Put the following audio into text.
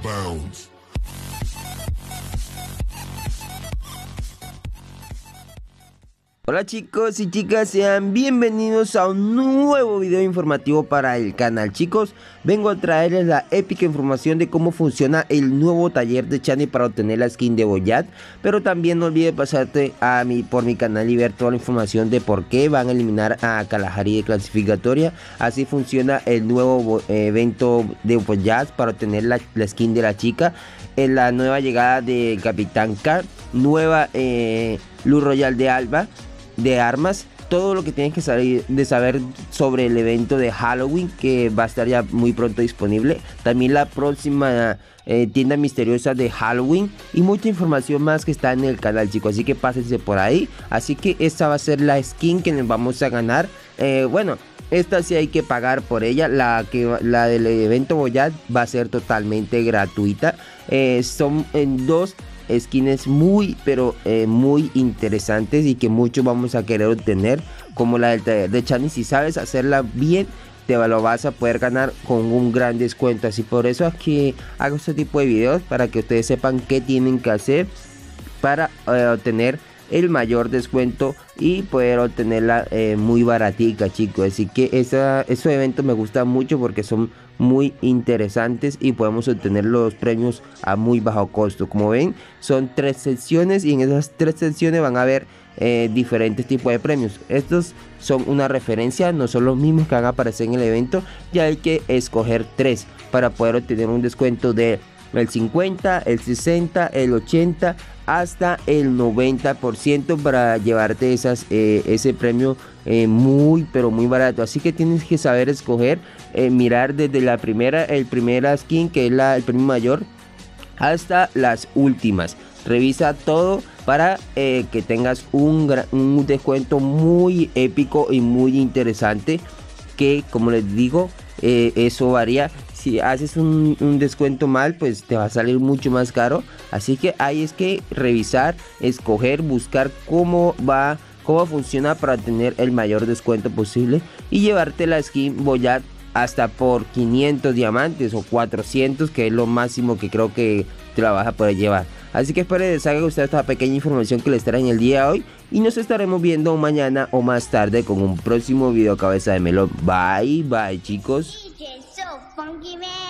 bounds. Hola chicos y chicas, sean bienvenidos a un nuevo video informativo para el canal. Chicos, vengo a traerles la épica información de cómo funciona el nuevo taller de Chani para obtener la skin de Boyat. Pero también no olvides pasarte por mi canal y ver toda la información de por qué van a eliminar a Kalahari de clasificatoria. Así funciona el nuevo evento de Boyat para obtener la skin de la chica. En la nueva llegada de Capitán K, nueva Luz Royal de Alba de armas, todo lo que tienes que saber sobre el evento de Halloween, que va a estar ya muy pronto disponible. También la próxima tienda misteriosa de Halloween y mucha información más que está en el canal, chicos, así que pásense por ahí. Así que esta va a ser la skin que nos vamos a ganar. Bueno, esta sí hay que pagar por ella. La del evento Boyat va a ser totalmente gratuita. Son en dos skins muy muy interesantes y que muchos vamos a querer obtener, como la del taller de Chani. Si sabes hacerla bien, te lo vas a poder ganar con un gran descuento. Así por eso es que hago este tipo de videos, para que ustedes sepan qué tienen que hacer para obtener el mayor descuento y poder obtenerla muy baratica, chicos. Así que esos eventos me gustan mucho porque son muy interesantes y podemos obtener los premios a muy bajo costo. Como ven, son 3 secciones y en esas 3 secciones van a haber diferentes tipos de premios. Estos son una referencia, no son los mismos que van a aparecer en el evento. Ya hay que escoger 3 para poder obtener un descuento de el 50, el 60, el 80 hasta el 90% para llevarte ese premio muy barato. Así que tienes que saber escoger, mirar desde el primera skin, que es el premio mayor, hasta las últimas. Revisa todo para que tengas un descuento muy épico y muy interesante, que como les digo, eso varía. Si haces un descuento mal, pues te va a salir mucho más caro. Así que ahí es que revisar, escoger, buscar cómo funciona para tener el mayor descuento posible y llevarte la skin Boyat hasta por 500 diamantes o 400, que es lo máximo que creo que te la vas a poder llevar. Así que espero que les haya gustado esta pequeña información que les trae en el día de hoy, y nos estaremos viendo mañana o más tarde con un próximo video cabeza de melón. Bye bye, chicos. DJ so funky, man.